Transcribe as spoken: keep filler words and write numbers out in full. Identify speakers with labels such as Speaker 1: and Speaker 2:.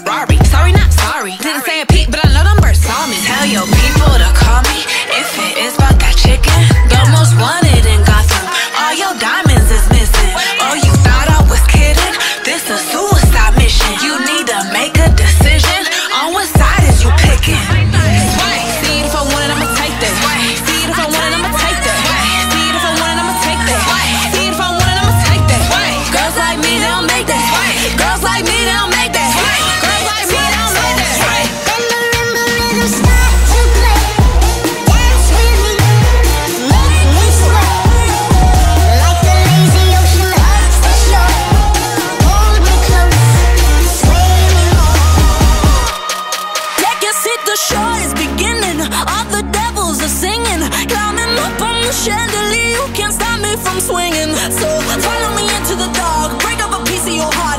Speaker 1: Ferrari. Sorry, not sorry. Didn't say a peep, but I know them birds saw me. Tell your people to call me if it is about that chicken. The most wanted in Gotham. All your diamonds is missing. Oh, you thought I was kidding? This a suicide mission. You need to make a decision on what side is you picking. See it if I want it, I'ma take that. See it if I want it, I'ma take that. See it if I want it, I'ma take that. See it if I want it, I'ma take that. Girls like me, they don't make that. Girls like me, they don't make that. Girls like me, they don't make that.
Speaker 2: When the rhythm start to play, dance with me, make me sway. Like the lazy ocean hugs the shore. Hold me close, sway me more.
Speaker 3: Yeah, guess hit the shore is beginning. All the devils are singing, climbing up on the chandelier. You can't stop me from swinging. So follow me into the dark, break up a piece of your heart.